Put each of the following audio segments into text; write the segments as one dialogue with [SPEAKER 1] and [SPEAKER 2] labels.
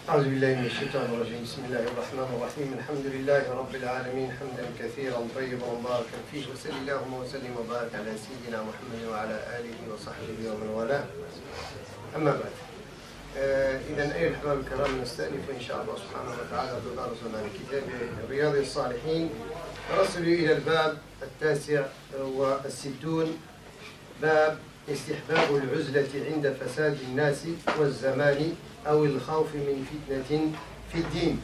[SPEAKER 1] أعوذ بالله من الشيطان الرجيم بسم الله الرحمن الرحيم الحمد لله رب العالمين حمدا كثيرا طيبا مباركا فيه وصل اللهم وسلم وبارك على سيدنا محمد وعلى آله وصحبه ومن والاه أما بعد إذا أيها الأحباب الكرام نستأنف إن شاء الله سبحانه وتعالى تدارسنا لكتاب رياض الصالحين نصل إلى الباب 69 باب استحباب العزلة عند فساد الناس والزمان أو الخوف من فتنة في الدين.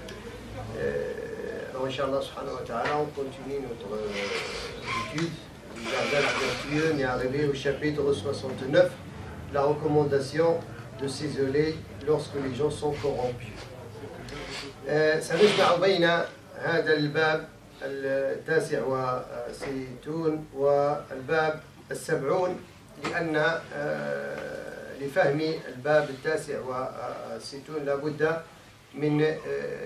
[SPEAKER 1] Alors, Inch'Allah subhanahu wa ta'ala, on continue notre étude du jardin vertueux, on est arrivé au chapitre 69, la recommandation de s'isoler lorsque les gens sont corrompus. سنجمع بين هذا الباب 69 والباب 70 لأن لفهم الباب 69 لابد من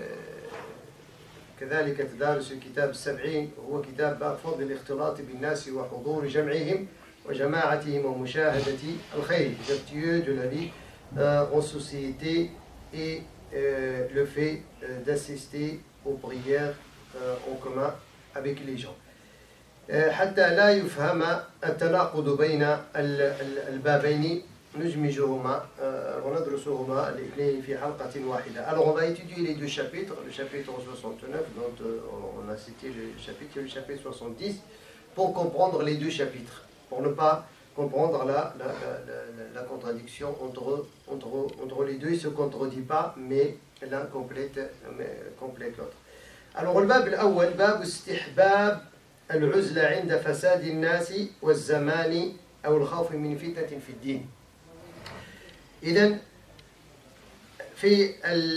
[SPEAKER 1] كذلك تدارس الكتاب 70 وهو كتاب باب فضل الاختلاط بالناس وحضور جمعهم وجماعتهم ومشاهدة الخير, vertueux de la vie en société et le fait d'assister aux prières en commun avec les gens. حتى لا يفهم التناقض بين البابين نجمجهما وندرسهما الاثنين في حلقة واحدة. Alors on va étudier les deux chapitres, le chapitre 69 dont on a cité le chapitre et le chapitre 70 pour comprendre les deux chapitres, pour ne pas comprendre la contradiction entre les deux. Il ne se contredit pas mais l'un complète l'autre. Alors le bab الأول باب استحباب العزلة عند فساد الناس والزمان أو الخوف من فتنة في الدين. إذن في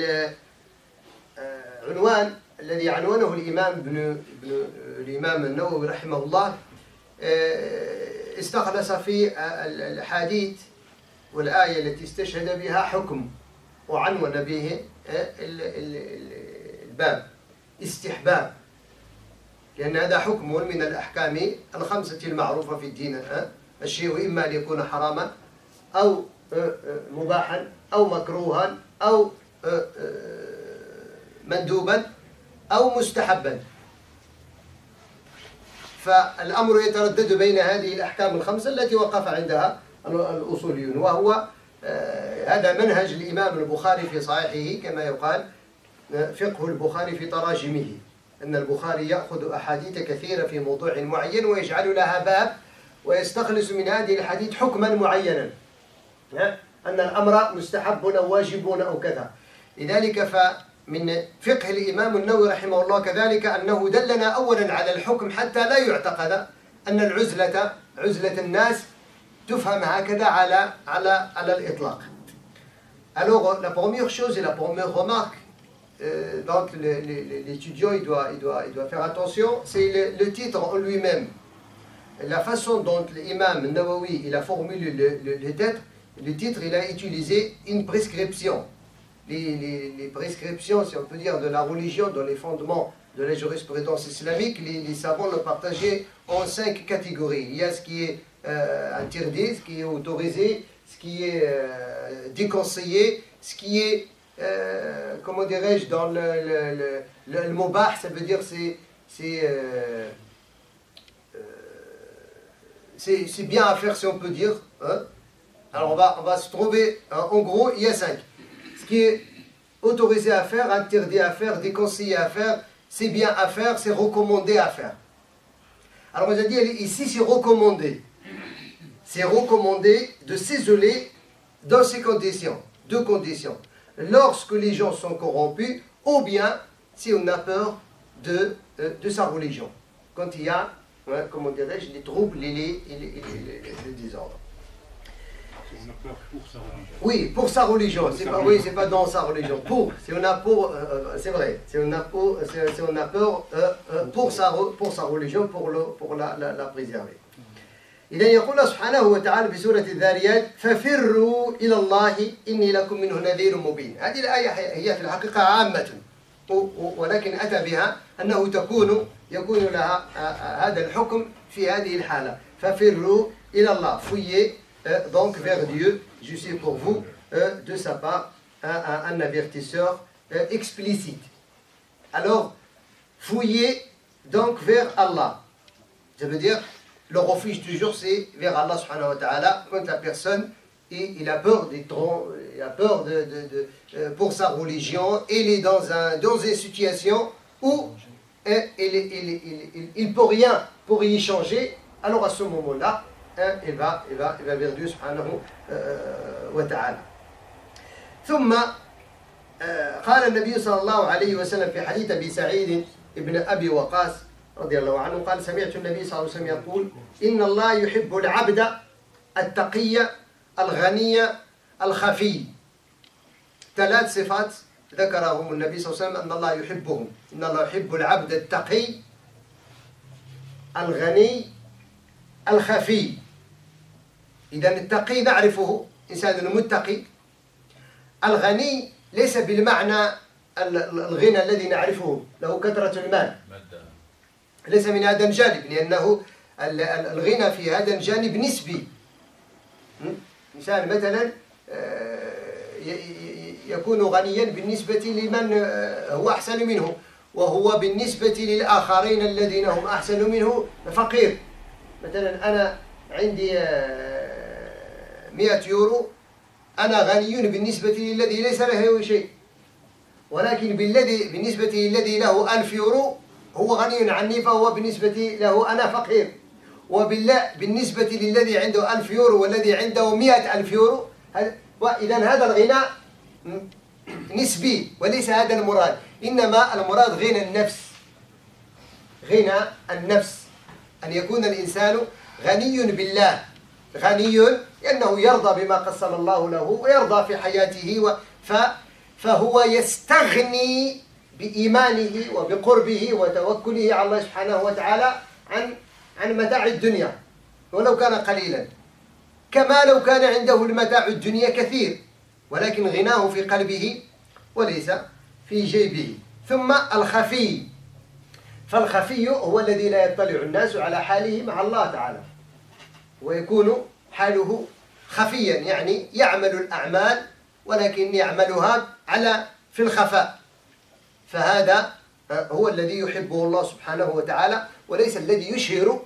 [SPEAKER 1] العنوان الذي عنونه الإمام النووي رحمه الله استخلص في الحديث والآية التي استشهد بها حكم وعنون به الباب استحباب, لأن هذا حكم من الأحكام الخمسة المعروفة في الدين. الشيء إما أن يكون حراما أو مباحا أو مكروها أو مندوبا أو مستحبا. فالأمر يتردد بين هذه الأحكام الخمسة التي وقف عندها الأصوليون, وهو هذا منهج الإمام البخاري في صحيحه كما يقال فقه البخاري في تراجمه, أن البخاري يأخذ أحاديث كثيرة في موضوع معين ويجعل لها باب ويستخلص من هذه الحديث حكما معينا, أن الأمر مستحب أو واجب أو كذا. لذلك فمن فقه الإمام النووي رحمه الله كذلك أنه دلنا أولا على الحكم حتى لا يعتقد أن عزلة الناس تفهم هكذا على الإطلاق. Alors la première chose et la première remarque donc l'étudiant il doit faire attention, c'est le titre en lui-même, la façon dont l'imam Nawawi il a formulé le titre, il a utilisé une prescription. Les prescriptions, si on peut dire, de la religion, dans les fondements de la jurisprudence islamique, les savants l'ont partagé en 5 catégories. Il y a ce qui est interdit, ce qui est autorisé, ce qui est déconseillé, ce qui est comment dirais-je, dans le mubah, ça veut dire c'est bien à faire si on peut dire. Alors on va se trouver, en gros, il y a 5. Ce qui est autorisé à faire, interdit à faire, déconseillé à faire, c'est bien à faire, c'est recommandé à faire. Alors on a dit ici c'est recommandé. C'est recommandé de s'isoler dans ces conditions, 2 conditions. Lorsque les gens sont corrompus, ou bien si on a peur de sa religion. Quand il y a, comment dirais-je, les troubles, les désordres.
[SPEAKER 2] Si on a peur pour sa religion.
[SPEAKER 1] Oui, pour sa religion. C'est pas dans sa religion. Pour, si on a pour, c'est vrai. Si on a peur pour sa religion, pour la préserver. إذا يقول الله سبحانه وتعالى في سورة الذاريات ففروا إلى الله إني لكم منه نذير مبين. هذه الآية هي في الحقيقة عامة ولكن أتى بها أنه يكون لها هذا الحكم في هذه الحالة. ففروا إلى الله, fuyez donc vers Dieu, je suis pour vous de sa part un avertisseur explicite. Alors, fouillez donc vers Allah. Ça veut dire, le refuge toujours c'est vers Allah subhanahu wa ta'ala quand la personne il a peur il a peur pour sa religion, il est dans une situation où il ne peut rien pour y changer, alors à ce moment-là, il va vers Dieu subhanahu wa ta'ala. ثم قال النبي صلى الله عليه وسلم في حديث أبي سعيد ابن أبي وقاص رضي الله عنه قال سمعت النبي صلى الله عليه وسلم يقول إن الله يحب العبد التقي الغني الخفي. ثلاث صفات ذكرهم النبي صلى الله عليه وسلم أن الله يحبهم. إن الله يحب العبد التقي الغني الخفي. إذا التقي نعرفه إنسان متقي. الغني ليس بالمعنى الغنى الذي نعرفه له كثرة المال، ليس من هذا الجانب، لأنه الغنى في هذا الجانب نسبي. إنسان مثلا يكون غنيا بالنسبة لمن هو أحسن منه، وهو بالنسبة للآخرين الذين هم أحسن منه فقير. مثلا أنا عندي 100 يورو، أنا غني بالنسبة للذي ليس له شيء، ولكن بالنسبة للذي له 1000 يورو هو غني عني، فهو بالنسبة له أنا فقير. وبالنسبة للذي عنده 1000 يورو والذي عنده 100,000 يورو، وإذا هذا الغنى نسبي وليس هذا المراد، إنما المراد غنى النفس. غنى النفس أن يكون الإنسان غني بالله، غني لأنه يرضى بما قسم الله له ويرضى في حياته، فهو يستغني بإيمانه وبقربه وتوكله على الله سبحانه وتعالى عن متاع الدنيا ولو كان قليلا، كما لو كان عنده المتاع الدنيا كثير ولكن غناه في قلبه وليس في جيبه. ثم الخفي، فالخفي هو الذي لا يطلع الناس على حاله مع الله تعالى، ويكون حاله خفيا، يعني يعمل الأعمال ولكن يعملها في الخفاء. فهذا هو الذي يحبه الله سبحانه وتعالى، وليس الذي يشهر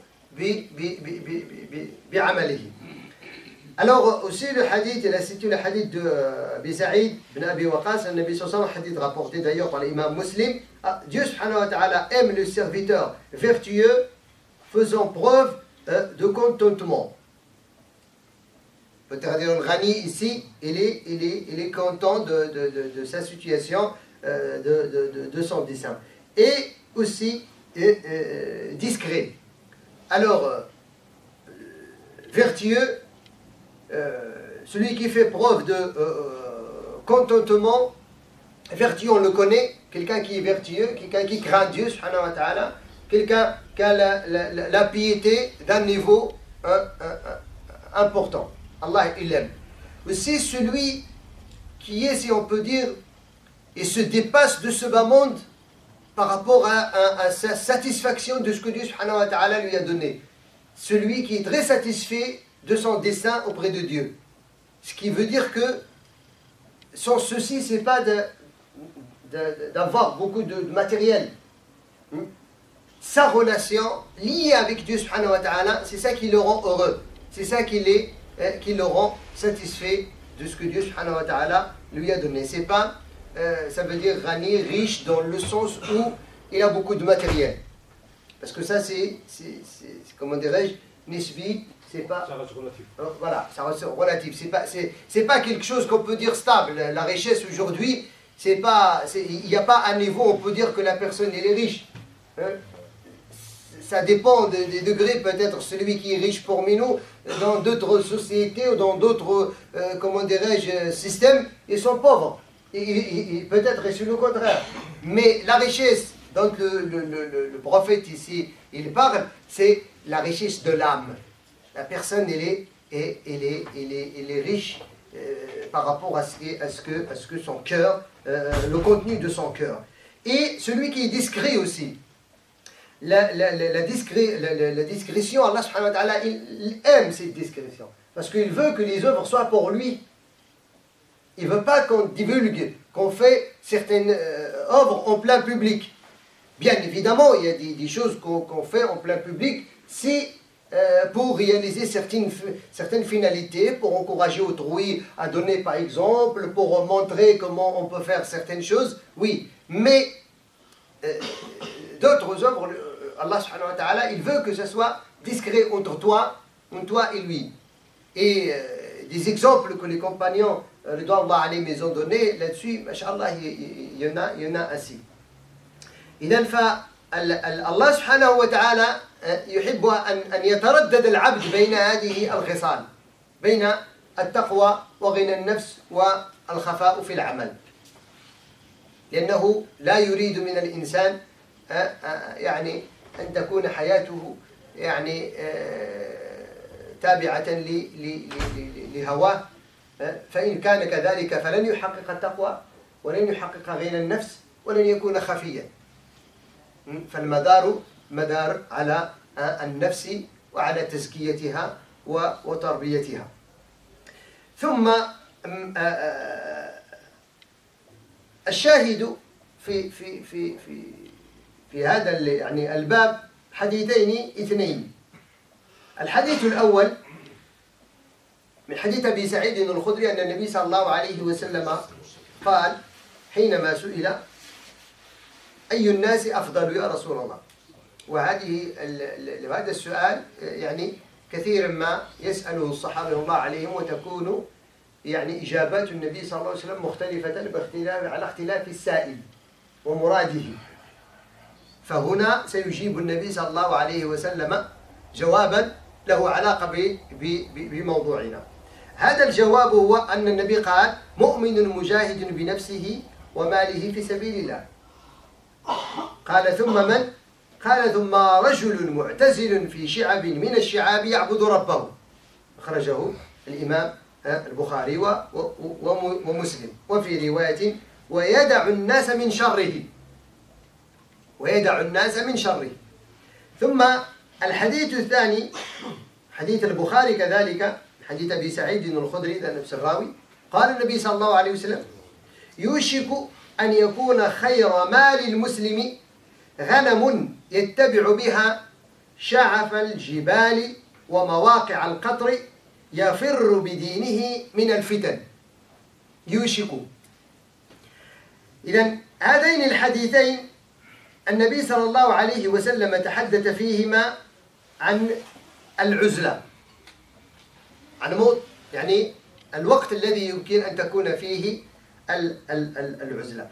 [SPEAKER 1] بعمله. Alors aussi le hadith, il a cité le hadith de Abi Sa'id ibn Abi Waqas, النبي صلى الله عليه وسلم, hadith rapporté d'ailleurs par l'imam Muslim. Dieu subhanahu wa ta'ala aime le serviteur vertueux faisant preuve de contentement. Peut-être dire le Ghani ici, il est content de sa situation, de son dessein. Et aussi discret. Alors, vertueux, celui qui fait preuve de contentement, vertueux on le connaît, quelqu'un qui est vertueux, quelqu'un qui craint Dieu, subhanahu wa ta'ala, quelqu'un qui a la piété d'un niveau important. Allah il aime. Aussi celui qui est, si on peut dire, et se dépasse de ce bas monde par rapport à sa satisfaction de ce que Dieu subhanahu wa ta'ala lui a donné. Celui qui est très satisfait de son dessein auprès de Dieu. Ce qui veut dire que son souci, ce n'est pas d'avoir beaucoup de matériel. Sa relation liée avec Dieu subhanahu wa ta'ala, c'est ça qui le rend heureux. C'est ça qui le rend satisfait de ce que Dieu subhanahu wa ta'ala lui a donné. C'est pas, ça veut dire Ghani, riche dans le sens où il a beaucoup de matériel. Parce que ça c'est comment dirais-je, nisbi, c'est pas...
[SPEAKER 2] Ça reste relatif.
[SPEAKER 1] Voilà, ça reste relatif. C'est pas quelque chose qu'on peut dire stable. La richesse aujourd'hui, il n'y a pas un niveau où on peut dire que la personne elle est riche. Ça dépend des degrés, peut-être celui qui est riche parmi nous, dans d'autres sociétés ou dans d'autres, comment dirais-je, systèmes, ils sont pauvres. Peut-être c'est le contraire. Mais la richesse, donc le prophète ici, il parle, c'est la richesse de l'âme. La personne, elle est riche par rapport à ce que son cœur, le contenu de son cœur. Et celui qui est discret aussi. La discrétion, Allah subhanahu wa ta'ala, il aime cette discrétion. Parce qu'il veut que les œuvres soient pour lui. il ne veut pas qu'on divulgue, qu'on fait certaines œuvres en plein public. Bien évidemment, il y a des choses qu'on fait en plein public, si pour réaliser certaines finalités, pour encourager autrui à donner par exemple, pour montrer comment on peut faire certaines choses, oui. Mais d'autres œuvres, Allah subhanahu wa ta'ala, il veut que ce soit discret entre toi et lui. Et des exemples que les compagnons, ridwanullah alayhim, ont donnés là-dessus, mashallah, il y en a ainsi. إذن فالله سبحانه وتعالى يحب أن يتردد العبد بين هذه الخصال، بين التقوى وغنى النفس والخفاء في العمل، لأنه لا يريد من الإنسان يعني أن تكون حياته يعني تابعة لهواه، فإن كان كذلك فلن يحقق التقوى ولن يحقق غنى النفس ولن يكون خفيا. فالمدار مدار على النفس وعلى تزكيتها وتربيتها. ثم الشاهد في هذا يعني الباب حديثين اثنين. الحديث الأول من حديث أبي سعيد الخدري أن النبي صلى الله عليه وسلم قال حينما سئل أي الناس أفضل يا رسول الله، وهذا السؤال يعني كثيرا ما يسأله الصحابة الله عليهم، وتكون يعني إجابات النبي صلى الله عليه وسلم مختلفة على اختلاف السائل ومراده. فهنا سيجيب النبي صلى الله عليه وسلم جوابا له علاقة بموضوعنا. هذا الجواب هو أن النبي قال مؤمن مجاهد بنفسه وماله في سبيل الله. قال ثم من؟ قال ثم رجل معتزل في شعب من الشعاب يعبد ربه. أخرجه الإمام البخاري ومسلم. وفي رواية ويدع الناس من شره، ويدع الناس من شره. ثم الحديث الثاني حديث البخاري كذلك، حديث أبي سعيد الخدري نفس الراوي، قال النبي صلى الله عليه وسلم يوشك أن يكون خير مال المسلم غنم يتبع بها شعف الجبال ومواقع القطر يفر بدينه من الفتن. يوشك. إذن هذين الحديثين النبي صلى الله عليه وسلم تحدث فيهما عن العزلة، عن يعني الوقت الذي يمكن أن تكون فيه العزلة.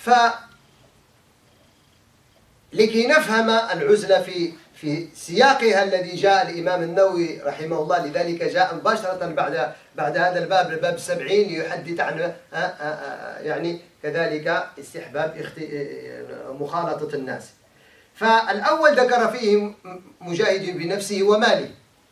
[SPEAKER 1] فلكي نفهم العزلة في سياقها الذي جاء الإمام النووي رحمه الله، لذلك جاء مباشرة بعد هذا الباب 70 ليحدث عن يعني كذلك استحباب مخالطة الناس. فالأول ذكر فيه مجاهد بنفسه وماله،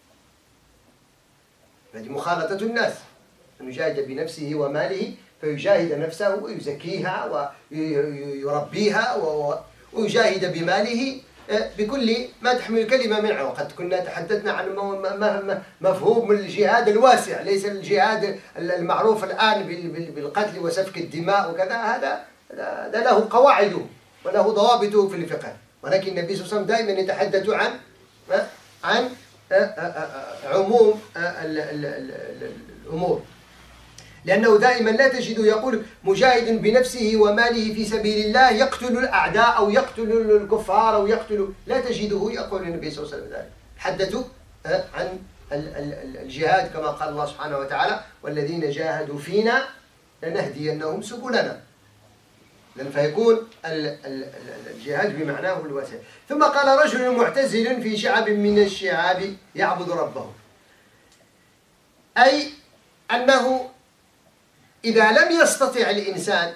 [SPEAKER 1] هذه مخالطة الناس، أن يجاهد بنفسه وماله، فيجاهد نفسه ويزكيها ويربيها ويجاهد بماله بكل ما تحمل الكلمة من معنى. وقد كنا تحدثنا عن مفهوم الجهاد الواسع، ليس الجهاد المعروف الآن بالقتل وسفك الدماء وكذا، هذا له قواعده وله ضوابطه في الفقه، ولكن النبي صلى الله عليه وسلم دائما يتحدث عن عموم الأمور، لأنه دائما لا تجد يقول مجاهد بنفسه وماله في سبيل الله يقتل الأعداء أو يقتل الكفار أو يقتل، لا تجده يقول النبي صلى الله عليه وسلم ذلك. حدثوا عن الجهاد كما قال الله سبحانه وتعالى والذين جاهدوا فينا لنهدينهم سبلنا، فيكون الجهاد بمعناه الواسع. ثم قال رجل معتزل في شعب من الشعاب يعبد ربه، أي أنه إذا لم يستطع الإنسان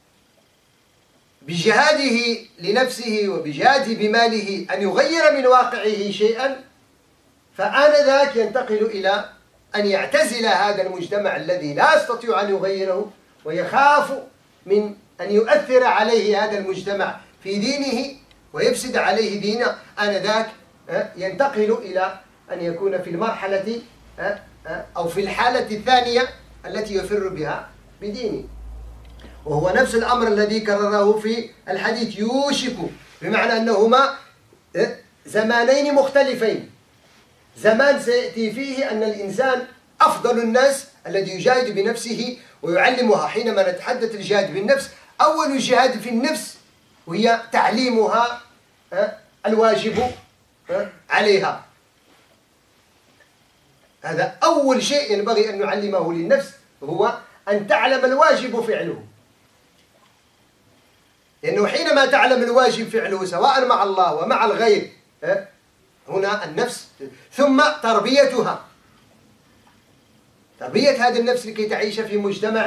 [SPEAKER 1] بجهاده لنفسه وبجهاده بماله أن يغير من واقعه شيئا، فآنذاك ينتقل إلى أن يعتزل هذا المجتمع الذي لا يستطيع أن يغيره ويخاف من أن يؤثر عليه هذا المجتمع في دينه ويفسد عليه دينه. آنذاك ينتقل إلى أن يكون في المرحلة أو في الحالة الثانية التي يفر بها بدينه. وهو نفس الأمر الذي كرره في الحديث يوشك، بمعنى أنهما زمانين مختلفين. زمان سيأتي فيه أن الإنسان أفضل الناس الذي يجاهد بنفسه ويعلمها. حينما نتحدث الجهاد بالنفس، أول جهاد في النفس وهي تعليمها الواجب عليها. هذا أول شيء ينبغي أن نعلمه للنفس، هو أن تعلم الواجب فعله. لأنه حينما تعلم الواجب فعله سواء مع الله ومع الغير، هنا النفس، ثم تربيتها، تربية هذا النفس لكي تعيش في مجتمع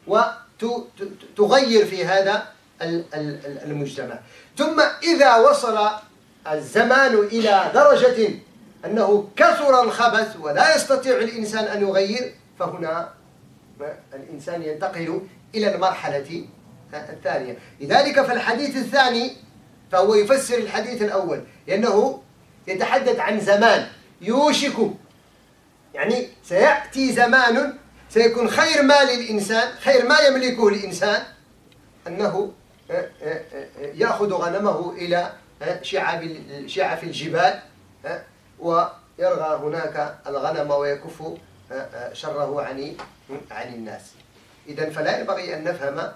[SPEAKER 1] وتغير في هذا المجتمع. ثم إذا وصل الزمان إلى درجة أنه كثر الخبث ولا يستطيع الإنسان أن يغير، فهنا الإنسان ينتقل إلى المرحلة الثانية. لذلك فالحديث الثاني فهو يفسر الحديث الأول، لأنه يتحدث عن زمان يوشك، يعني سيأتي زمان سيكون خير ما للإنسان، خير ما يملكه الإنسان أنه يأخذ غنمه إلى شعف الجبال ويرغى هناك الغنم ويكف شره عن الناس. إذن فلا ينبغي أن نفهم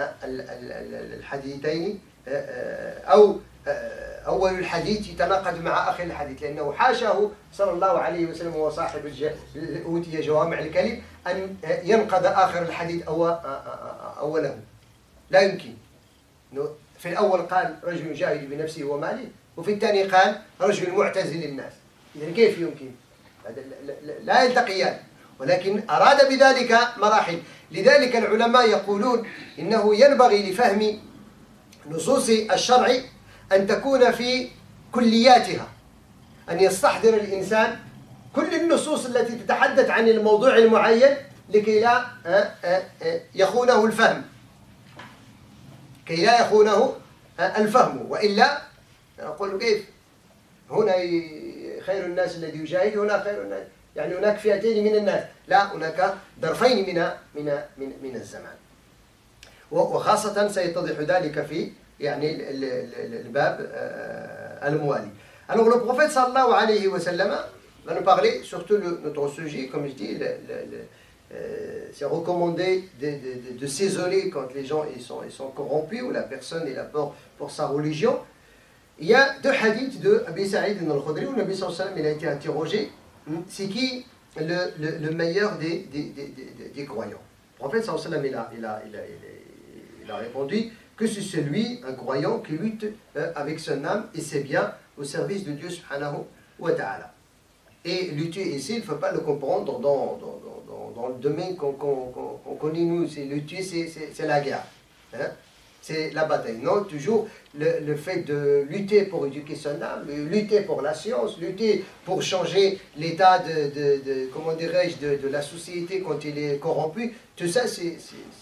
[SPEAKER 1] الحديثين أو أول الحديث يتناقض مع آخر الحديث، لأنه حاشاه صلى الله عليه وسلم وهو صاحب أوتي جوامع الكلم أن ينقض آخر الحديث أوله. لا يمكن. في الأول قال رجل يجاهد بنفسه وماله، وفي الثاني قال رجل معتزل الناس. إذن كيف يمكن؟ لا يلتقيان، ولكن أراد بذلك مراحل. لذلك العلماء يقولون إنه ينبغي لفهم نصوص الشرع أن تكون في كلياتها، أن يستحضر الإنسان كل النصوص التي تتحدث عن الموضوع المعين لكي لا يخونه الفهم، كي لا يخونه الفهم. وإلا نقول كيف هنا خير الناس الذي يجاهد، هنا خير الناس، يعني هناك فئتين من الناس، لا، هناك ظرفين من الزمان. وخاصة سيتضح ذلك في يعني الباب الموالي. Alors le prophète sallallahu alayhi wa sallam va nous parler, surtout notre sujet, comme je dis, c'est recommandé de s'isoler quand les gens ils sont corrompus ou la personne est là pour sa religion. Il y a deux hadiths de Abi Saïd al-Khudri où le Nabi sallallahu alayhi wa sallam il a été interrogé, c'est qui le meilleur des croyants. Le prophète sallallahu alayhi wa sallam il a répondu que c'est celui, un croyant, qui lutte avec son âme et ses biens au service de Dieu subhanahu wa ta'ala. Et lutter ici, il ne faut pas le comprendre dans le domaine qu'on connaît nous, c'est lutter, c'est la guerre, hein? C'est la bataille. Non, toujours le fait de lutter pour éduquer son âme, lutter pour la science, lutter pour changer l'état comment dirais-je, de la société quand il est corrompu, tout ça, c'est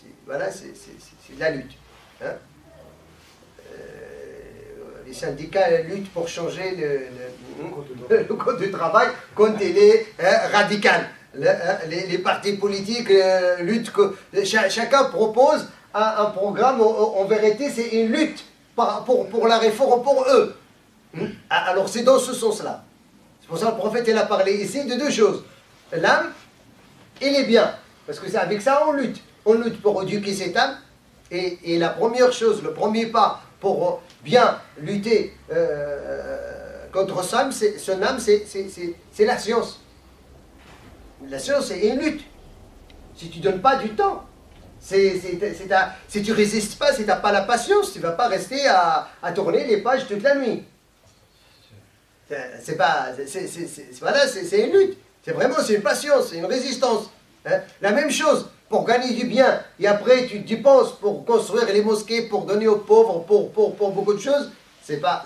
[SPEAKER 1] la lutte. Hein? Les syndicats luttent pour changer le code du travail quand il est radical. Les partis politiques luttent, chacun propose un programme, en vérité c'est une lutte pour la réforme pour eux. Alors c'est dans ce sens-là. C'est pour ça que le prophète il a parlé ici de deux choses, l'âme et les biens. Parce que c'est avec ça on lutte. On lutte pour éduquer cette âme. Et la première chose, le premier pas pour bien lutter contre son âme, c'est la science. La science, c'est une lutte. Si tu ne donnes pas du temps, si tu ne résistes pas, si tu n'as pas la patience, tu ne vas pas rester à tourner les pages toute la nuit. C'est une lutte. C'est une patience, c'est une résistance. Hein? La même chose. Pour gagner du bien, et après tu dépenses pour construire les mosquées, pour donner aux pauvres, pour beaucoup de choses, c'est pas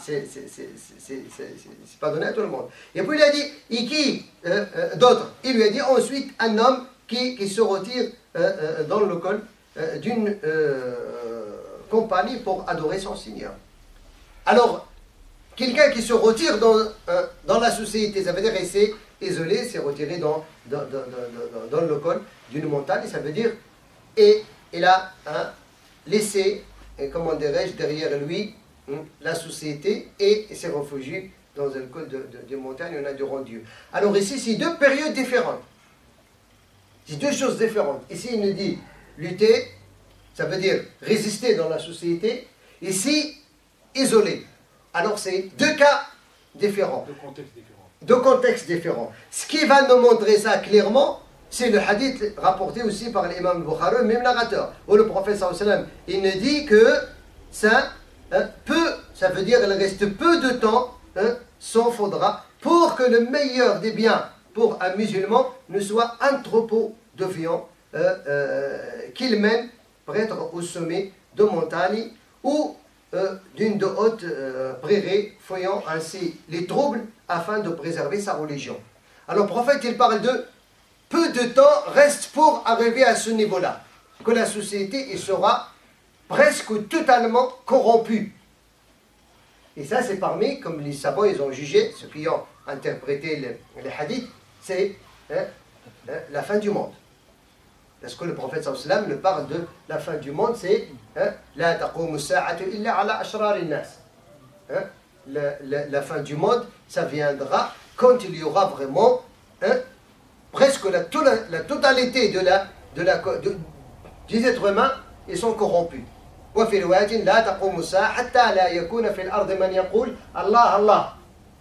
[SPEAKER 1] donné à tout le monde. Et puis il a dit, et qui d'autres? Il lui a dit ensuite un homme qui se retire dans le col d'une compagnie pour adorer son Seigneur. Alors, quelqu'un qui se retire dans la société, ça veut dire rester isolé, s'est retiré dans le col d'une montagne, ça veut dire, et il a laissé, comment dirais-je, derrière lui la société et s'est réfugié dans un col de montagne, on a devant Dieu. Alors ici, c'est deux périodes différentes. C'est deux choses différentes. Ici, il nous dit lutter, ça veut dire résister dans la société. Ici, isoler. Alors c'est deux cas différents. Deux contextes différents. Ce qui va nous montrer ça clairement, c'est le hadith rapporté aussi par l'imam Bukhari, le même narrateur, où le prophète sallallahu alayhi wa sallam, il nous dit que ça veut dire qu'il reste peu de temps, s'en faudra, pour que le meilleur des biens pour un musulman ne soit un troupeau de viande qu'il mène pour être au sommet de montagne ou d'une de haute prairie, fouillant ainsi les troubles afin de préserver sa religion. Alors le prophète, il parle de peu de temps reste pour arriver à ce niveau-là, que la société sera presque totalement corrompue. Et ça, c'est parmi, comme les savants ils ont jugé, ceux qui ont interprété les hadiths, c'est la fin du monde. Parce que le prophète sallallahu alayhi wa sallam parle de la fin du monde, c'est la taqumu as-sa'atu illa ala ashrar an-nas. La fin du monde, ça viendra quand il y aura vraiment presque la totalité des êtres humains, ils sont corrompus. وفي رواية لا تقوم الساعة حتى لا يكون في الأرض من يقول الله الله.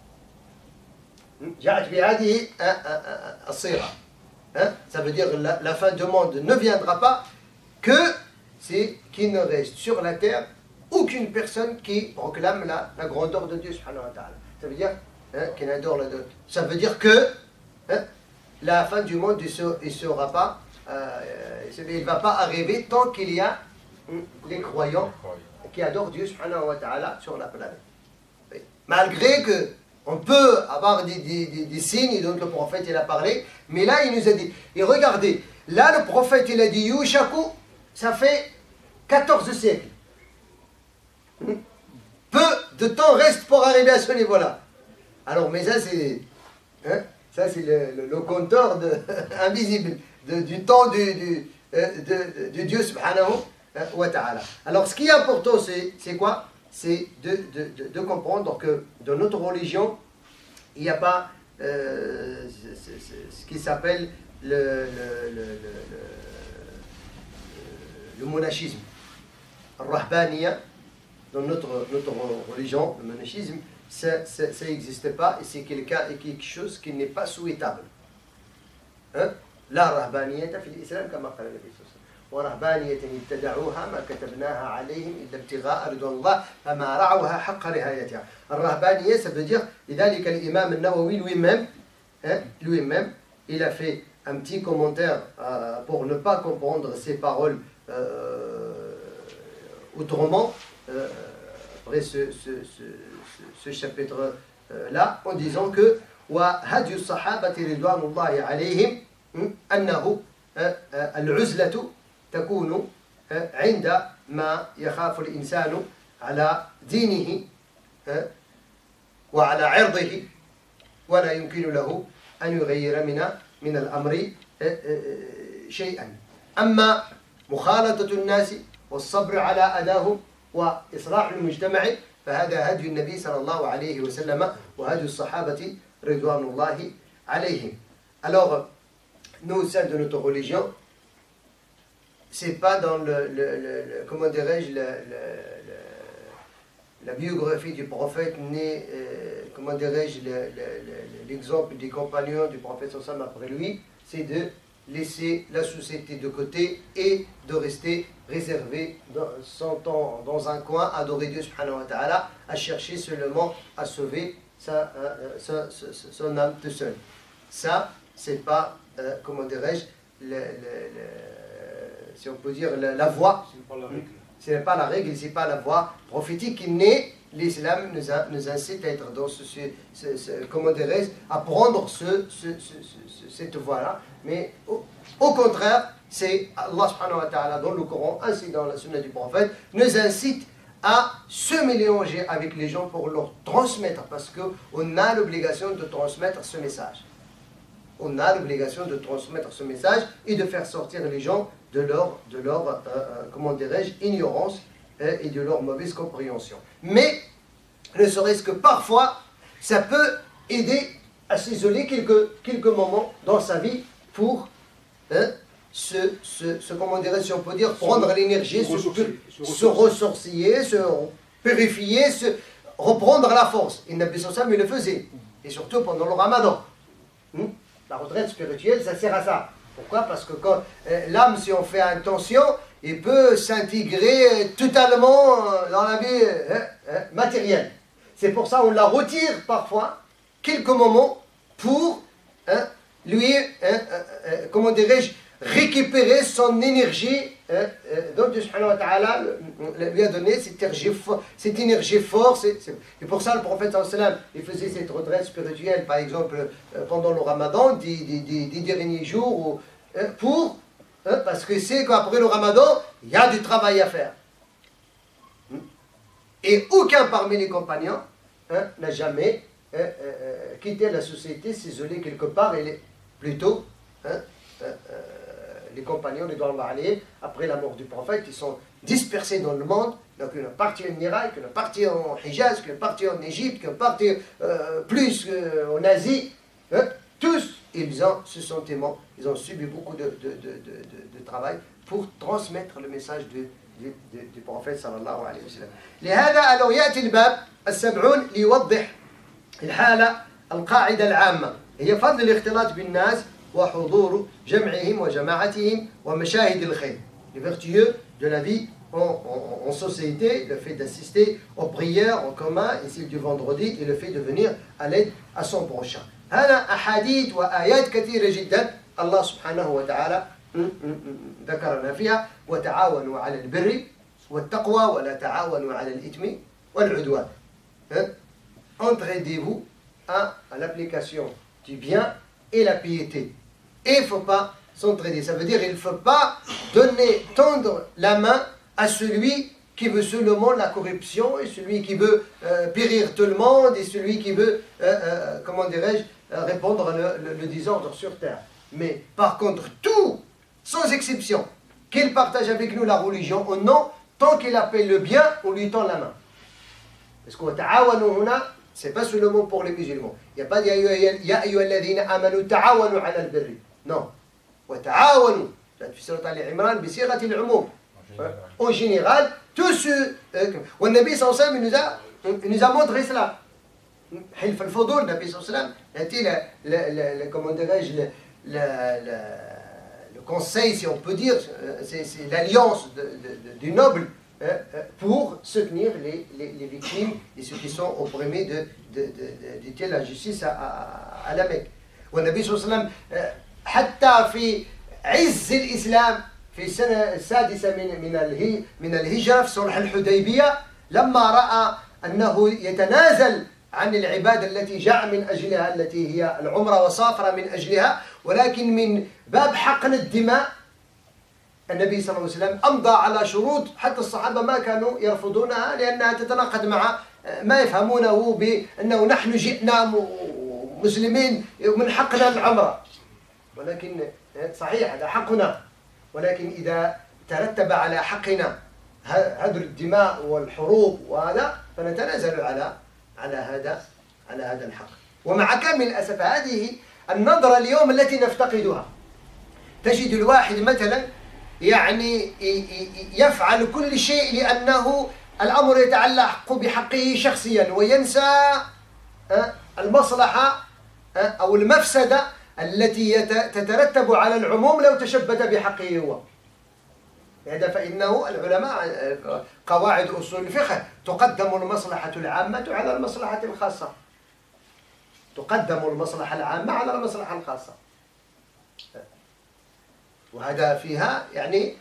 [SPEAKER 1] جاءت بهذه الصيغة. Ça veut dire que la fin du monde ne viendra pas que c'est qu'il ne reste sur la terre aucune personne qui proclame la grandeur de Dieu subhanahu wa ta'ala. Ça veut dire qu'il adore la dot. Ça veut dire que la fin du monde il sera pas, il va pas arriver tant qu'il y a les croyants qui adorent Dieu subhanahu wa ta'ala sur la planète. Malgré que on peut avoir des signes dont le prophète il a parlé, mais là il nous a dit, et regardez, là le prophète il a dit Yushaku, ça fait 14 siècles. Peu de temps reste pour arriver à ce niveau-là. Alors, mais ça c'est le compteur invisible du temps du Dieu subhanahu wa ta'ala. Alors ce qui est important c'est quoi? C'est de comprendre que dans notre religion, il n'y a pas ce qui s'appelle le monachisme. Le rahbaniya, dans notre religion, le monachisme, ça n'existe pas et c'est quelque chose qui n'est pas souhaitable. La rahbaniyata fi l'islam, comme a dit le Nabi. ورهبانية ابتدعوها ما كتبناها عليهم إلا ابتغاء رضوان الله فما رعوها حق رعايتها. الرهبانية, ça veut dire, لذلك الإمام النووي lui-même, il a fait un petit commentaire pour ne pas comprendre ces paroles autrement, après ce chapitre-là, en disant que وهدي الصحابة رضوان الله عليهم أنه العزلة تكون عندما يخاف الإنسان على دينه وعلى عرضه ولا يمكن له أن يغير من الأمر شيئا. أما مخالطة الناس والصبر على أذاهم وإصلاح المجتمع فهذا هدي النبي صلى الله عليه وسلم وهدي الصحابة رضوان الله عليهم. Alors, nous, au sein de notre religion, c'est pas dans comment dirais-je, la biographie du prophète, ni, comment dirais-je, l'exemple des compagnons du prophète sallallahu après lui, c'est de laisser la société de côté et de rester réservé son temps dans un coin, à adorer Dieu subhanahu wa ta'ala, à chercher seulement à sauver son âme tout seul. Ça, c'est pas, comment dirais-je, si on peut dire la voie, ce n'est pas la règle, ce n'est pas la voie prophétique qui naît. L'islam nous incite à être dans comment dirais-je, à prendre cette voie-là, mais au contraire, c'est Allah subhanahu wa ta'ala dans le Coran, ainsi dans la sunna du prophète, nous incite à se mélanger avec les gens pour leur transmettre, parce qu'on a l'obligation de transmettre ce message. On a l'obligation de transmettre ce message et de faire sortir les gens comment dirais-je, ignorance et de leur mauvaise compréhension. Mais, ne serait-ce que parfois, ça peut aider à s'isoler quelques moments dans sa vie pour comment dirais-je, si on peut dire, prendre l'énergie, se ressourcer, se purifier, reprendre la force. Et Nabi sallallahu alayhi wa sallam, il le faisait. Et surtout pendant le ramadan. La retraite spirituelle, ça sert à ça. Pourquoi? Parce que quand l'âme, si on fait attention, il peut s'intégrer totalement dans la vie matérielle. C'est pour ça qu'on la retire parfois, quelques moments, pour lui, comment dirais-je, récupérer son énergie dont Dieu subhanahu wa ta'ala lui a donné cette énergie forte. Et pour ça, le prophète sallallahu alayhi wa sallam, il faisait cette retraite spirituelle, par exemple, pendant le ramadan, des derniers jours, parce que c'est qu'après le ramadan, il y a du travail à faire. Et aucun parmi les compagnons n'a jamais quitté la société, s'isolé quelque part, et plutôt, les compagnons, les doigts après la mort du prophète, ils sont dispersés dans le monde. Donc, il y en a parti en Irak, il y en a parti en Hijaz, il y en a parti en Égypte, il y en a parti plus en Asie. Tous, ils ont ce sentiment, ils ont subi beaucoup de travail pour transmettre le message du prophète sallallahu alayhi wa sallam. لهذا لو يأتي الباب السبعون ليوضح الحالة القاعدة العامة هي فضل الاختلاط بالناس وحضور جمعهم وجماعتهم ومشاهد الخير. Les vertueux de la vie en société, le fait d'assister aux prières en commun ici du vendredi et le fait de venir à l'aide à son prochain. هذا أحاديث وآيات كثيرة جدا الله سبحانه وتعالى ذكرنا فيها وتعاونوا على البر والتقوى ولا تعاونوا على الإثم والعدوان. Entraidez-vous à l'application du bien et la piété. Et il ne faut pas s'entraider. Ça veut dire qu'il ne faut pas tendre la main à celui qui veut seulement la corruption et celui qui veut périr tout le monde et celui qui veut, comment dirais-je, répandre le désordre sur terre. Mais par contre, tout, sans exception, qu'il partage avec nous la religion ou non, tant qu'il appelle le bien, on lui tend la main. Parce que c'est pas seulement pour les musulmans. Il n'y a pas dit Ya ayyuhalladhina amanu ta'awanu 'ala al-birri. Non. Wa ta'awanu. Fi surat al-Imran bi sighati al-'umum. En général, tous ceux le Nabi sallallahu alayhi wa sallam nous a montré cela. حلف الفضول النبي صلى الله عليه وسلم comment dirais-je le conseil, si on peut dire, c'est l'alliance du noble pour soutenir les victimes et ceux qui sont opprimés de la justice à la Mecque. والنبي صلى الله عليه وسلم حتى في عز الإسلام في السنة السادسة من الهجرة في صلح الحديبية لما رأى أنه يتنازل عن العبادة التي جاء من أجلها التي هي العمرة وسافر من أجلها ولكن من باب حقن الدماء النبي صلى الله عليه وسلم أمضى على شروط حتى الصحابة ما كانوا يرفضونها لأنها تتناقض مع ما يفهمونه بأنه نحن جئنا مسلمين من حقنا العمرة ولكن صحيح هذا حقنا ولكن إذا ترتب على حقنا هدر الدماء والحروب وهذا فنتنازل على هذا الحق. ومع كامل الأسف هذه النظرة اليوم التي نفتقدها. تجد الواحد مثلا يعني يفعل كل شيء لأنه الأمر يتعلق بحقه شخصيا وينسى المصلحة أو المفسدة التي تترتب على العموم لو تشبث بحقه هو. هذا فإنه العلماء قواعد أصول الفقه تقدم المصلحة العامة على المصلحة الخاصة. تقدم المصلحة العامة على المصلحة الخاصة. وهذا فيها يعني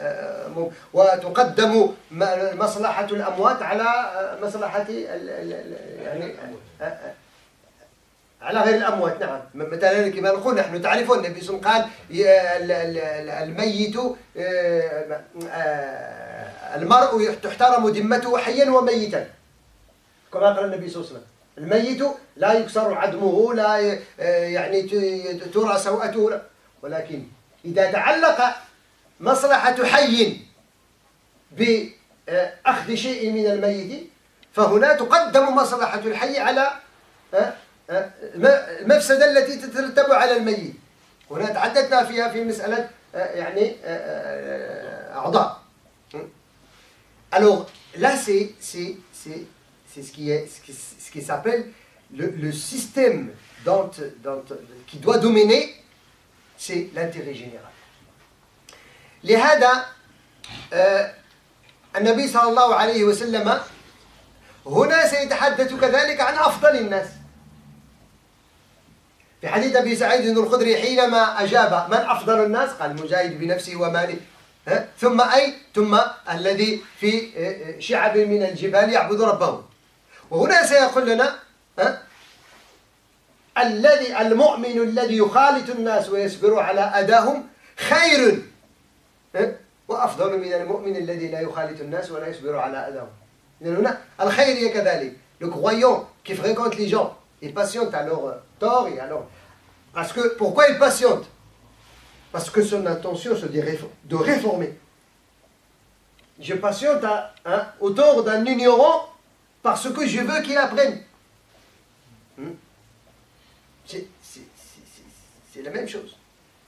[SPEAKER 1] وتقدم مصلحة الأموات على مصلحة يعني على غير الأموات. نعم مثلا كما نقول نحن تعرفون النبي صلى الله عليه وسلم قال الميت المرء تحترم ذمته حيا وميتا كما قال النبي صلى الله عليه وسلم. الميت لا يكسر عظمه لا يعني ترى سوءته ولكن إذا تعلق مصلحة حي بأخذ شيء من الميت، فهنا تقدم مصلحة الحي على المفسدة التي تترتب على الميت. هنا تحدثنا فيها في مسألة يعني أعضاء. Alors là, c'est ce qui s'appelle le système qui doit dominer, c'est l'intérêt général. لهذا النبي صلى الله عليه وسلم هنا سيتحدث كذلك عن أفضل الناس. في حديث أبي سعيد الخدري حينما أجاب من أفضل الناس قال مجاهد بنفسه وماله، ثم الذي في شعب من الجبال يعبد ربه. وهنا سيقول لنا المؤمن الذي يخالط الناس ويصبر على أذاهم خير وأفضل من المؤمن الذي لا يخالط الناس ولا يصبر على أذاهم. هنا الخير هي كذلك. Le croyant qui fréquente les gens et patiente à leur tort et à leur... Parce que, pourquoi il patiente? Parce que son intention c'est de réformer. Je patiente au tort d'un ignorant parce que je veux qu'il apprenne. C'est la même chose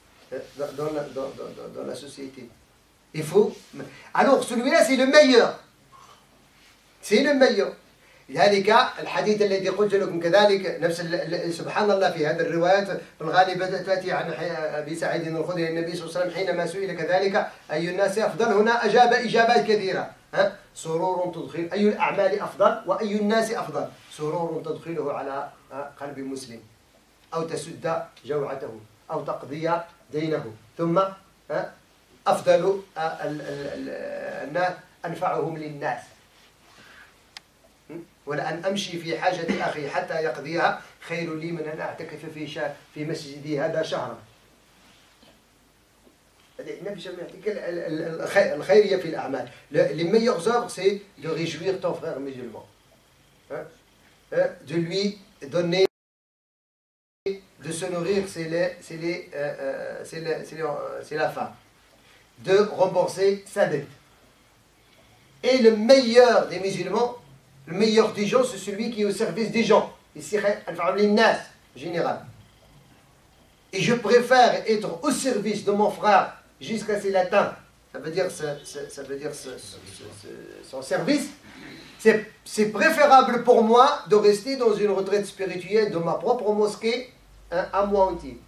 [SPEAKER 1] dans la société. Il faut... Alors celui-là c'est le meilleur. C'est le meilleur. لذلك الحديث الذي قلت لكم كذلك نفس سبحان الله في هذه الروايات في الغالب تأتي عن أبي سعيد الخدري النبي صلى الله عليه وسلم حينما سئل كذلك أي الناس أفضل، هنا أجاب إجابات كثيرة. سرور تدخل أي الأعمال أفضل وأي الناس أفضل؟ سرور تدخله على قلب مسلم، أو تسد جوعته، أو تقضي دينه، ثم أفضل الناس أنفعهم للناس. ولأن أمشي في حاجة أخي حتى يقضيها خير لي من أن أعتكف في مسجدي هذا شهرا. الخيرية في الأعمال. Les meilleures œuvres, c'est de réjouir ton frère musulman, de lui donner, de se nourrir, c'est la faim, de rembourser sa dette. Et le meilleur des musulmans, le meilleur des gens, c'est celui qui est au service des gens. Ici, général. Et je préfère être au service de mon frère jusqu'à ce qu'il atteint. Ça veut dire son service. C'est préférable pour moi de rester dans une retraite spirituelle de ma propre mosquée un mois entier.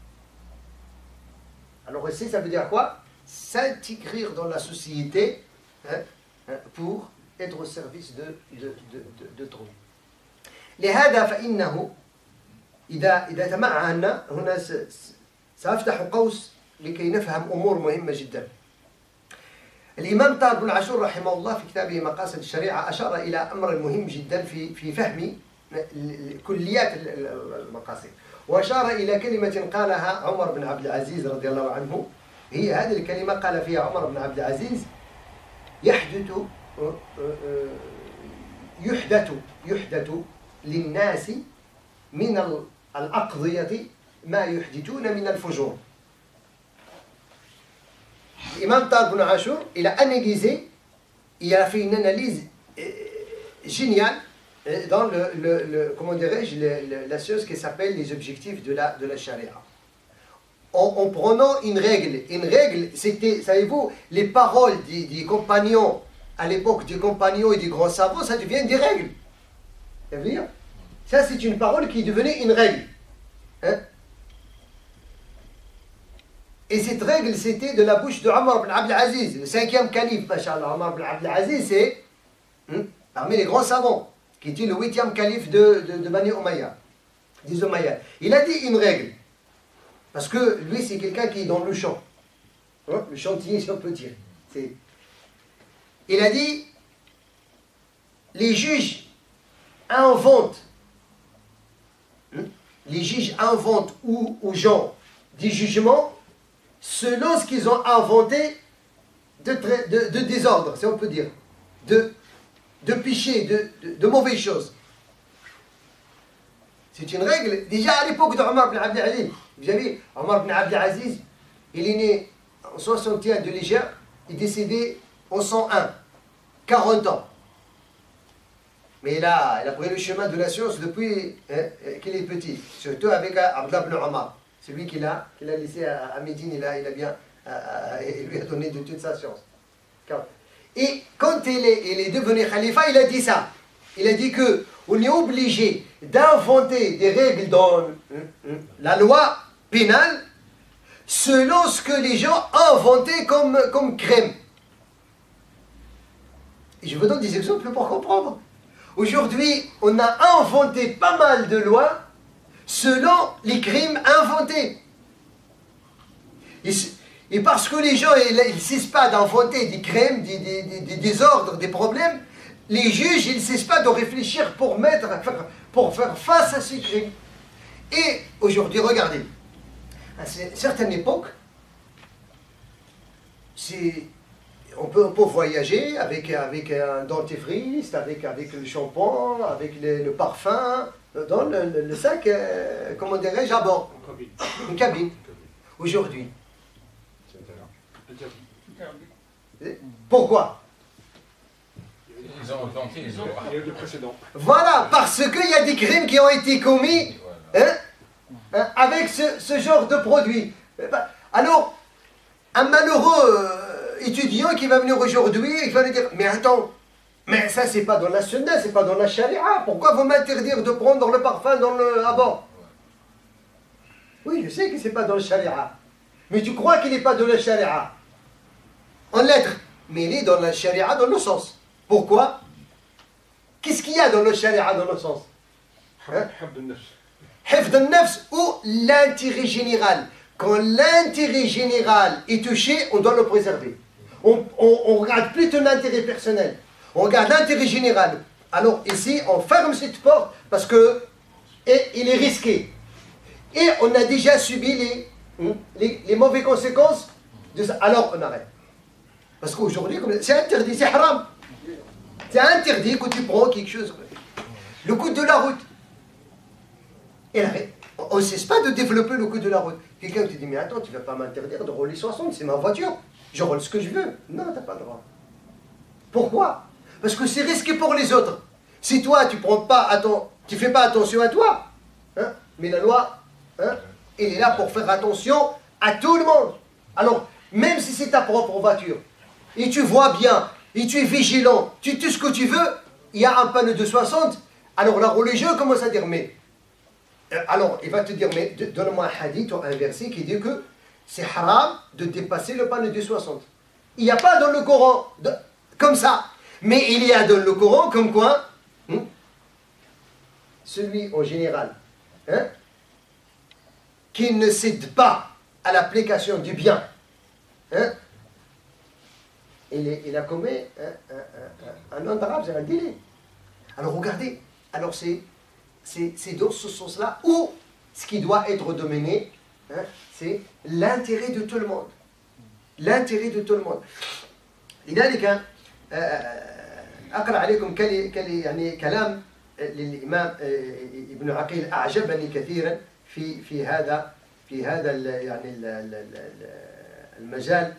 [SPEAKER 1] Alors ici, ça veut dire quoi? S'intégrer dans la société pour être au service de trop. لهذا فإنه إذا تمعنا هنا سأفتح قوس لكي نفهم أمور مهمة جدا. الإمام طاهر بن عاشور رحمه الله في كتابه مقاصد الشريعة أشار إلى أمر مهم جدا في فهم كليات المقاصد، وأشار إلى كلمة قالها عمر بن عبد العزيز رضي الله عنه. هي هذه الكلمة قال فيها عمر بن عبد العزيز: يحدث للناس من الأقضية ما يحدثون من الفجور. L'imam Tahir ibn Ashur, il a analysé, il a fait une analyse géniale dans comment dirais-je, la chose qui s'appelle les objectifs de la charia. En prenant une règle, c'était, savez-vous, les paroles des compagnons, à l'époque des compagnons et des grands savants, ça devient des règles. Ça veut dire, ça c'est une parole qui devenait une règle. Et cette règle, c'était de la bouche de Omar ibn Abd al-Aziz, le 5e calife, machallah. Omar ibn Abd al-Aziz, c'est parmi les grands savants, qui était le 8e calife de Bani Umayya, des Umayyads. Il a dit une règle, parce que lui, c'est quelqu'un qui est dans le champ, le chantier, si on peut dire. Il a dit, les juges inventent aux gens des jugements selon ce qu'ils ont inventé de désordre, si on peut dire, de péché, de mauvaises choses. C'est une règle, déjà à l'époque de Omar ibn Abd al-Aziz. Vous savez, Omar ibn Abd al-Aziz, il est né en 61 de Niger, est décédé en 101, 40 ans. Mais il a pris le chemin de la science depuis qu'il est petit, surtout avec Abdullah ibn Omar. C'est lui qui l'a laissé à Médine, il lui a donné de toute sa science. Et quand il est devenu khalifa, il a dit ça. Il a dit qu'on est obligé d'inventer des règles dans la loi pénale selon ce que les gens ont inventé comme crime. Et je vous donne des exemples pour comprendre. Aujourd'hui, on a inventé pas mal de lois selon les crimes inventés. Et parce que les gens ne cessent pas d'inventer des crimes, des désordres, des problèmes, les juges ne cessent pas de réfléchir pour faire face à ces crimes. Et aujourd'hui, regardez, à une certaine époque, on peut voyager avec un dentifrice, avec le shampoing, avec le parfum, dans le sac, comment dirais-je, à bord. Une cabine. Aujourd'hui. Pourquoi?
[SPEAKER 2] Ils ont inventé les lois. Il y a eu des précédents.
[SPEAKER 1] Voilà, parce qu'il y a des crimes qui ont été commis avec ce genre de produit. Alors, un malheureux étudiant qui va venir aujourd'hui, il va lui dire, mais attends, mais ça c'est pas dans la sunna, c'est pas dans la charia, pourquoi vous m'interdire de prendre le parfum à bord? Oui, je sais que c'est pas dans la charia, mais tu crois qu'il n'est pas dans la charia en lettres, mais il est dans la charia dans le sens. Pourquoi? Qu'est-ce qu'il y a dans le charia dans le sens? Hifd al-nafs ou l'intérêt général. Quand l'intérêt général est touché, on doit le préserver. On ne regarde plus ton intérêt personnel, on regarde l'intérêt général. Alors ici, on ferme cette porte parce que il est risqué. Et on a déjà subi les mauvaises conséquences de ça. Alors on arrête. Parce qu'aujourd'hui, c'est interdit, c'est haram. C'est interdit que tu prends quelque chose. Le coût de la route. Et on ne cesse pas de développer le coût de la route. Quelqu'un te dit, mais attends, tu ne vas pas m'interdire de rouler 60, c'est ma voiture. Je roule ce que je veux. Non, tu n'as pas le droit. Pourquoi? Parce que c'est risqué pour les autres. Si toi, tu ne fais pas attention à toi, hein, mais la loi, hein, elle est là pour faire attention à tout le monde. Alors, même si c'est ta propre voiture, et tu vois bien, et tu es vigilant, tu tues ce que tu veux, il y a un panneau de 60, alors la religion commence à dire, mais... Alors, il va te dire, mais donne-moi un hadith ou un verset qui dit que c'est haram de dépasser le panneau de 60. Il n'y a pas dans le Coran comme ça. Mais il y a dans le Coran comme quoi celui en général qui ne cède pas à l'application du bien, il a commis un entrave, c'est un délit. Alors regardez, alors c'est dans ce sens-là où ce qui doit être dominé, c'est l'intérêt de tout le monde. L'intérêt de tout le monde. لذلك أقرأ عليكم يعني كلام للإمام ابن عقيل أعجبني كثيرا في هذا يعني المجال.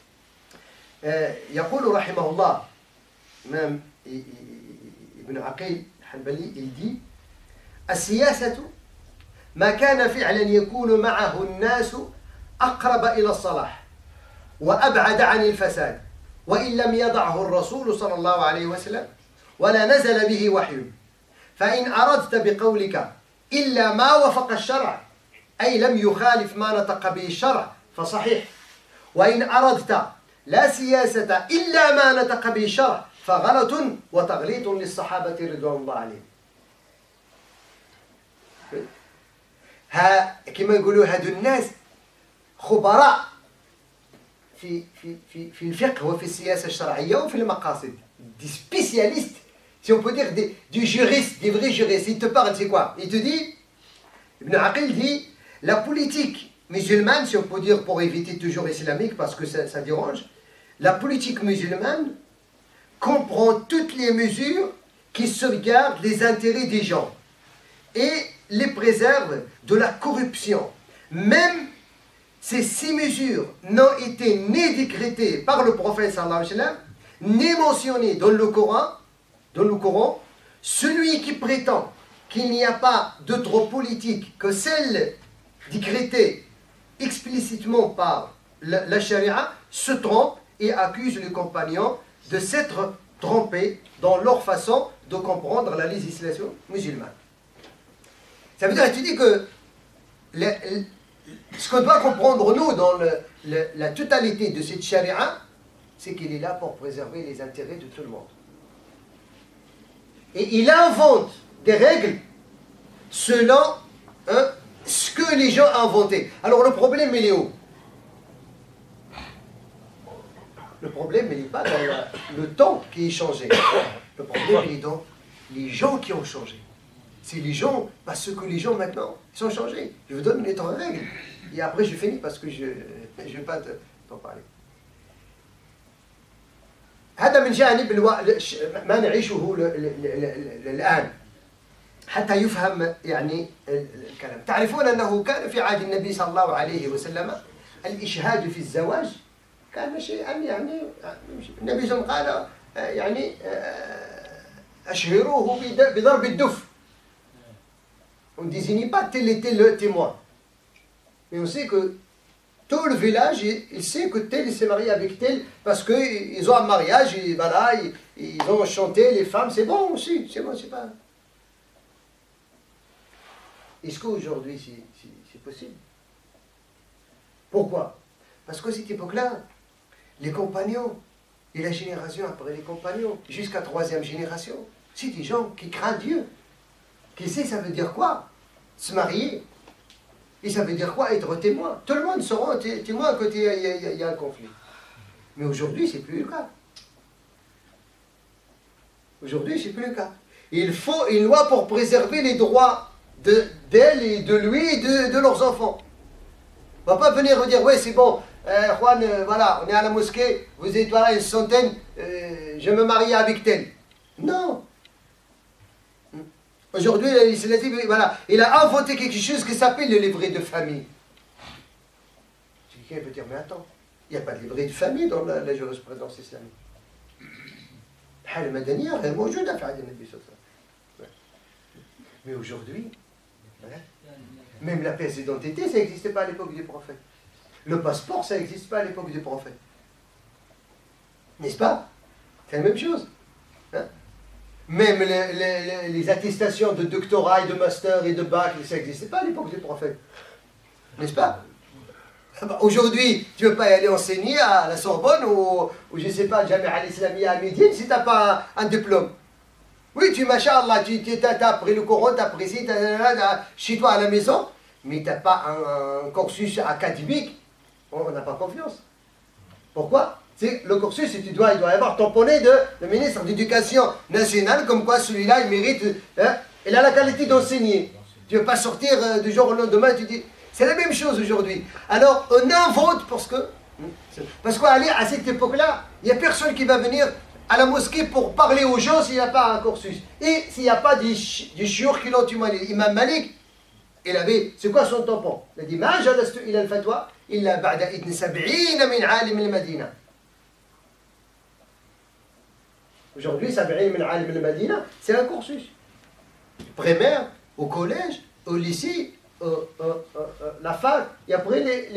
[SPEAKER 1] يقول رحمه الله الإمام ابن عقيل الحنبلي il dit السياسة ما كان فعلا يكون معه الناس أقرب إلى الصلاح وأبعد عن الفساد وإن لم يضعه الرسول صلى الله عليه وسلم ولا نزل به وحي فإن أردت بقولك إلا ما وفق الشرع أي لم يخالف ما نطق به الشرع فصحيح وإن أردت لا سياسة إلا ما نطق به الشرع فغلط وتغليط للصحابة رضوان الله عليهم. كما يقولوا هادو الناس خبراء في الفقه وفي السياسة الشرعية وفي المقاصد. Des spécialistes, si on peut dire des juristes, des vrais juristes. Il te parle, c'est quoi? Il te dit, Ibn Aqil dit, la politique musulmane, si on peut dire pour éviter toujours islamique parce que ça dérange, la politique musulmane comprend toutes les mesures qui sauvegardent les intérêts des gens et les préserve de la corruption, même ces 6 mesures n'ont été ni décrétées par le prophète sallallahu alayhi wa sallam, ni mentionnées dans le Coran, celui qui prétend qu'il n'y a pas d'autre politique que celle décrétée explicitement par la charia se trompe et accuse les compagnons de s'être trompés dans leur façon de comprendre la législation musulmane. Ça veut dire, tu dis que ce qu'on doit comprendre nous dans la totalité de cette charia, c'est qu'il est là pour préserver les intérêts de tout le monde. Et il invente des règles selon ce que les gens ont inventé. Alors le problème, il est où? Le problème, il n'est pas dans le temps qui est changé. Le problème, il est dans les gens qui ont changé. C'est les gens, parce que les gens maintenant, ils sont changés. Je vous donne les 3 règles. Et après, je finis parce que je ne vais pas t'en parler. هذا من جانب ما نعيشه الآن حتى يفهم يعني الكلام. تعرفون أنه كان في عهد النبي صلى الله عليه وسلم الإشهاد في الزواج كان شيئا يعني النبي صلى الله عليه وسلم قال يعني أشهروه بضرب الدف. On ne désigne pas tel était le témoin. Mais on sait que tout le village, il sait que tel s'est marié avec tel parce qu'ils ont un mariage, et voilà, ils ont chanté, les femmes, c'est bon aussi, c'est bon, c'est pas... Est-ce qu'aujourd'hui c'est possible? Pourquoi? Parce qu'à cette époque-là, les compagnons, et la génération après les compagnons, jusqu'à 3e génération, c'est des gens qui craignent Dieu, qui savent ça veut dire quoi? Se marier. Et ça veut dire quoi? Être témoin. Tout le monde sera témoin quand il y a un conflit. Mais aujourd'hui, c'est plus le cas. Aujourd'hui, c'est plus le cas. Il faut une loi pour préserver les droits d'elle et de lui et de leurs enfants. On ne va pas venir dire, ouais, c'est bon, Juan, voilà, on est à la mosquée, vous êtes voilà, une centaine, je me marie avec tel. Non. Aujourd'hui, la législative, voilà, il a inventé quelque chose qui s'appelle le livret de famille. Quelqu'un peut dire, mais attends, il n'y a pas de livret de famille dans la jurisprudence islamique. Mais aujourd'hui, même la pièce d'identité, ça n'existait pas à l'époque du prophète. Le passeport, ça n'existe pas à l'époque du prophète. N'est-ce pas? C'est la même chose. Hein? Même les attestations de doctorat et de master et de bac, ça n'existait pas à l'époque du prophète. N'est-ce pas? Aujourd'hui, tu ne veux pas y aller enseigner à la Sorbonne ou je ne sais pas, Jamia al-Islamiyya à Médine si tu n'as pas un diplôme. Oui, machallah, tu as appris le Coran, tu as appris ici, chez toi à la maison, mais tu n'as pas un cursus académique, on n'a pas confiance. Pourquoi? C'est le cursus, il doit y avoir tamponné le ministre de l'Éducation nationale, comme quoi celui-là, il mérite, hein, il a la qualité d'enseigner. Tu ne veux pas sortir du jour au lendemain, tu dis... C'est la même chose aujourd'hui. Alors, on invente parce qu'à cette époque-là, il n'y a personne qui va venir à la mosquée pour parler aux gens s'il n'y a pas un cursus. Et s'il n'y a pas des chiours qui l'ont tué. Imam Malik, il avait, c'est quoi son tampon? Il a dit, ma jalastu ila al-fatwa, illa ba'da idn sab'ina min alim al-Madina. Aujourd'hui, sab'ina min alim al-Madina, c'est un cursus. Primaire, au collège, au lycée, la fac, et après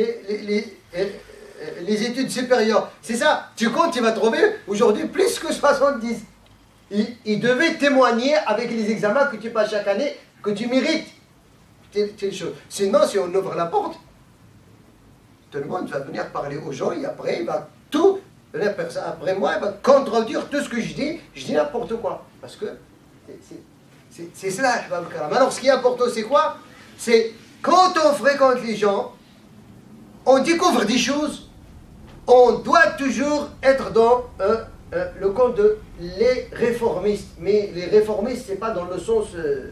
[SPEAKER 1] les études supérieures. C'est ça, tu comptes, tu vas trouver aujourd'hui plus que 70. Il devait témoigner avec les examens que tu passes chaque année, que tu mérites telle chose. Sinon, si on ouvre la porte, tout le monde va venir parler aux gens et après, il va tout, après moi, il va contredire tout ce que je dis n'importe quoi. Parce que c'est cela. Alors, ce qui est important, c'est quoi? C'est quand on fréquente les gens, on découvre des choses, on doit toujours être dans le camp de les réformistes. Mais les réformistes, ce n'est pas dans le sens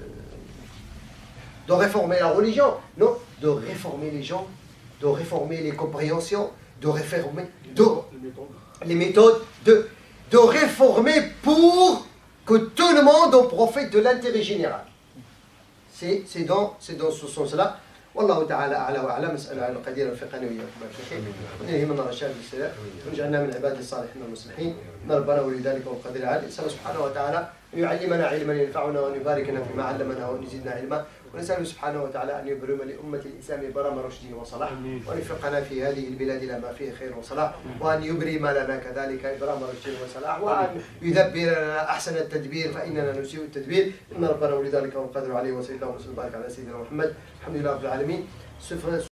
[SPEAKER 1] de réformer la religion, non, de réformer les gens, de réformer les compréhensions, de réformer les méthodes, de réformer pour que tout le monde en profite de l'intérêt général. C'est dans ce sens-là والله تعالى أعلى وأعلم. نسأل على القدير الفقهي وإياكم الفقهي وأن يلهمنا الرشاد بالسلام ونجعلنا من عباد الصالحين المصلحين إن ربنا ولي ذلك والقدير عليه. نسأل سبحانه وتعالى أن يعلمنا علما ينفعنا وأن يباركنا فيما علمنا وأن يزيدنا علما. ونسأل سبحانه وتعالى أن يبرم لأمة الإسلام برام رشده وصلاح وأن يوفقنا في هذه البلاد إلى ما فيه خير وصلاح وأن يبرم لنا كذلك إبرام رشده وصلاح وأن يدبر لنا أحسن التدبير فإننا نسيء التدبير إن ربنا ولذلك والقدر عليه. وصلى الله وسلم وبارك على سيدنا محمد الحمد لله رب العالمين.